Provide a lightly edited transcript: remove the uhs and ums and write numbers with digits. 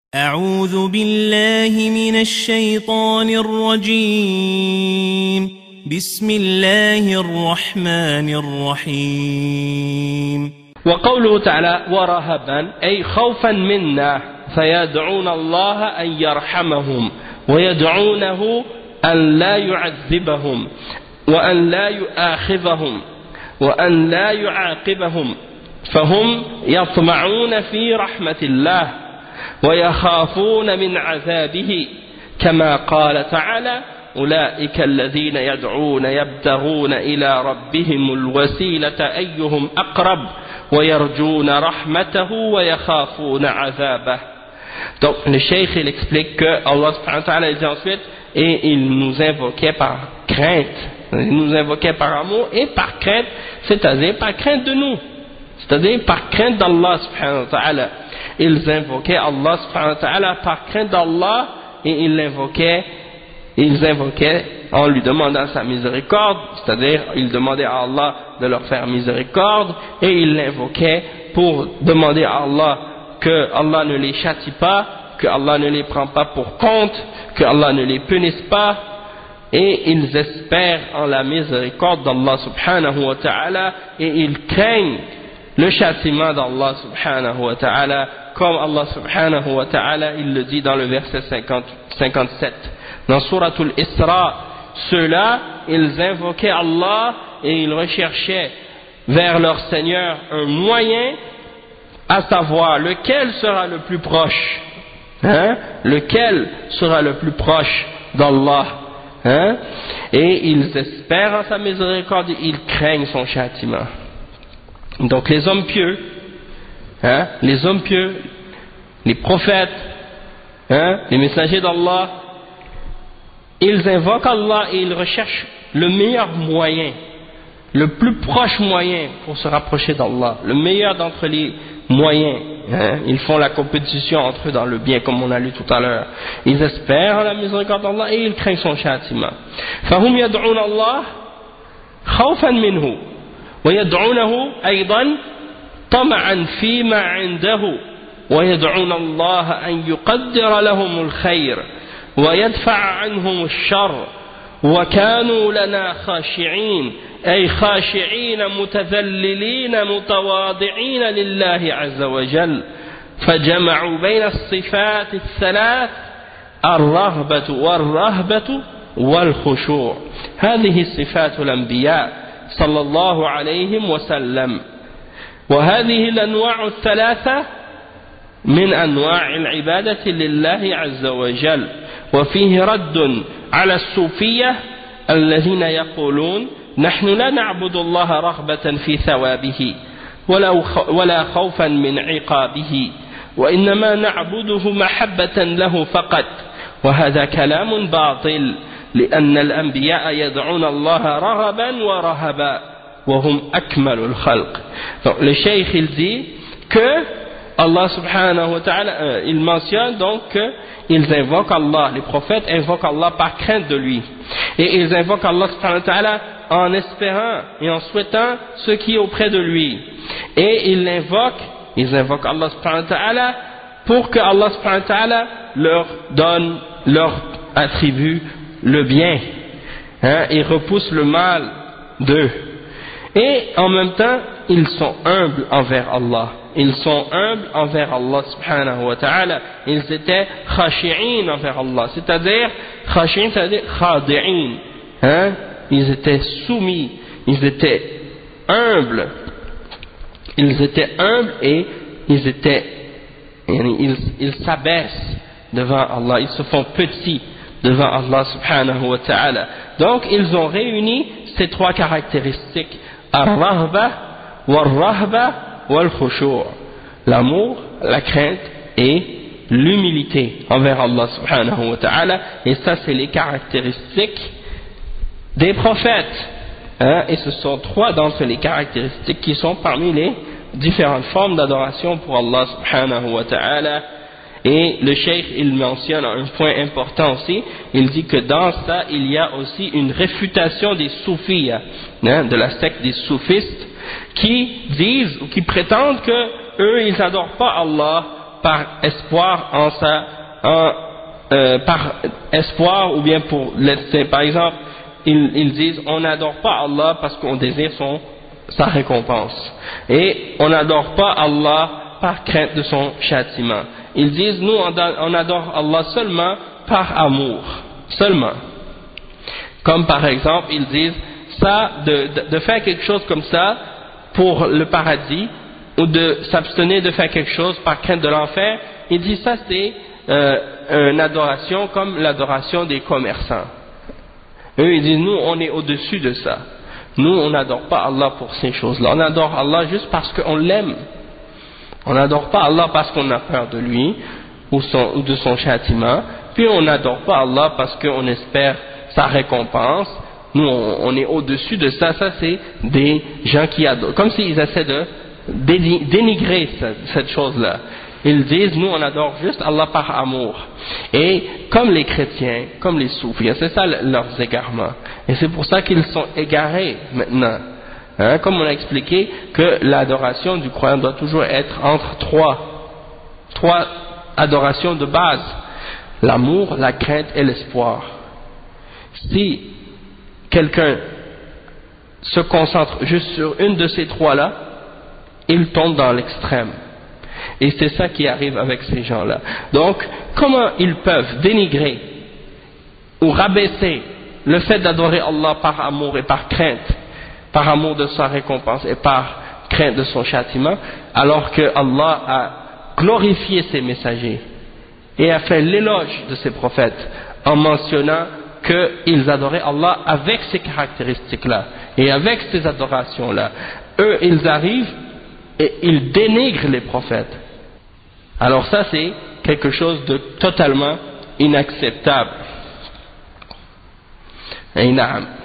أعوذ بالله من الشيطان الرجيم. بسم الله الرحمن الرحيم. وقوله تعالى ورهبا أي خوفا منا فيدعون الله أن يرحمهم ويدعونه أن لا يعذبهم وأن لا يؤاخذهم وأن لا يعاقبهم، فهم يطمعون في رحمة الله ويخافون من عذابه، كما قال تعالى أولئك الذين يدعون يبتغون إلى ربهم الوسيلة أيهم أقرب ويرجون رحمته ويخافون عذابه. Donc le cheikh il explique que Allah subhanahu wa ta'ala dit ensuite, et il nous invoquait par crainte, il nous invoquait par amour et par crainte, c'est-à-dire par crainte de nous, c'est-à-dire par crainte d'Allah subhanahu wa ta'ala. Ils invoquaient Allah subhanahu wa ta'ala par crainte d'Allah et ils invoquaient en lui demandant sa miséricorde, c'est-à-dire ils demandaient à Allah de leur faire miséricorde et ils l'invoquaient pour demander à Allah que Allah ne les châtie pas, que Allah ne les prend pas pour compte, que Allah ne les punisse pas, et ils espèrent en la miséricorde d'Allah subhanahu wa ta'ala et ils craignent le châtiment d'Allah subhanahu wa ta'ala, comme Allah subhanahu wa ta'ala il le dit dans le verset 57 dans Suratul Isra. Ceux-là ils invoquaient Allah et ils recherchaient vers leur Seigneur un moyen, à savoir lequel sera le plus proche, lequel sera le plus proche d'Allah, et ils espèrent en sa miséricorde et ils craignent son châtiment. Donc les hommes pieux, les prophètes, les messagers d'Allah, ils invoquent Allah et ils recherchent le meilleur moyen, le plus proche moyen pour se rapprocher d'Allah, le meilleur d'entre les moyens. Ils font la compétition entre eux dans le bien, comme on a lu tout à l'heure. Ils espèrent la miséricorde d'Allah et ils craignent son châtiment. فهم يدعون الله خوفا منه ويدعونه أيضا طمعا فيما عنده ويدعون الله أن يقدر لهم الخير ويدفع عنهم الشر وكانوا لنا خاشعين أي خاشعين متذللين متواضعين لله عز وجل. فجمعوا بين الصفات الثلاث الرغبة والرهبة والخشوع. هذه صفات الأنبياء صلى الله عليه وسلم، وهذه الأنواع الثلاثة من أنواع العبادة لله عز وجل. وفيه رد على الصوفية الذين يقولون نحن لا نعبد الله رغبة في ثوابه ولا خوفا من عقابه، وإنما نعبده محبة له فقط، وهذا كلام باطل، لأن الأنبياء يدعون الله رغبا ورهبا وهم أكمل الخلق. Donc le cheikh il dit que Allah subhanahu wa ta'ala, il mentionne donc qu'ils invoquent Allah, les prophètes invoquent Allah par crainte de lui, et ils invoquent Allah subhanahu wa ta'ala en espérant et en souhaitant ce qui est auprès de lui, et ils invoquent Allah subhanahu wa ta'ala pour que Allah subhanahu wa ta'ala leur attribue le bien, et repousse le mal d'eux, et en même temps ils sont humbles envers Allah. Ils sont humbles envers Allah subhanahu wa ta'ala. Ils étaient khashi'in envers Allah, c'est-à-dire khashi'in, c'est-à-dire khadi'in, ils étaient soumis, ils étaient humbles et ils s'abaissent devant Allah, ils se font petits devant Allah subhanahu wa ta'ala. Donc ils ont réuni ces trois caractéristiques, ar-rahba wal-rahba wal-khushu', l'amour, la crainte et l'humilité envers Allah subhanahu wa ta'ala. Et ça c'est les caractéristiques des prophètes, et ce sont trois d'entre les caractéristiques qui sont parmi les différentes formes d'adoration pour Allah subhanahu wa ta'ala. Et le cheikh il mentionne un point important aussi, il dit que dans ça il y a aussi une réfutation des soufis, de la secte des soufistes, qui disent ou qui prétendent que eux ils n'adorent pas Allah par espoir par espoir ou bien pour par exemple ils disent on n'adore pas Allah parce qu'on désire sa récompense, et on n'adore pas Allah par crainte de son châtiment. Ils disent nous on adore Allah seulement par amour, seulement. Comme par exemple ils disent ça, de faire quelque chose comme ça pour le paradis, ou de s'abstenir de faire quelque chose par crainte de l'enfer, ils disent ça c'est une adoration comme l'adoration des commerçants. Eux ils disent nous on est au-dessus de ça, nous on n'adore pas Allah pour ces choses-là, on adore Allah juste parce qu'on l'aime, on n'adore pas Allah parce qu'on a peur de lui ou de son châtiment, puis on n'adore pas Allah parce qu'on espère sa récompense. Nous on est au-dessus de ça. Ça c'est des gens qui adorent, comme s'ils essaient de dénigrer cette chose-là. Ils disent nous on adore juste Allah par amour, et comme les chrétiens, comme les soufis, c'est ça leurs égarements, et c'est pour ça qu'ils sont égarés maintenant, hein, comme on a expliqué que l'adoration du croyant doit toujours être entre trois adorations de base: l'amour, la crainte et l'espoir. Si quelqu'un se concentre juste sur une de ces trois-là, il tombe dans l'extrême. Et c'est ça qui arrive avec ces gens-là. Donc, comment ils peuvent dénigrer ou rabaisser le fait d'adorer Allah par amour et par crainte, par amour de sa récompense et par crainte de son châtiment, alors que Allah a glorifié ses messagers et a fait l'éloge de ses prophètes en mentionnant qu'ils adoraient Allah avec ces caractéristiques-là et avec ces adorations-là. Eux, ils arrivent et ils dénigrent les prophètes. Alors ça, c'est quelque chose de totalement inacceptable. Et naam.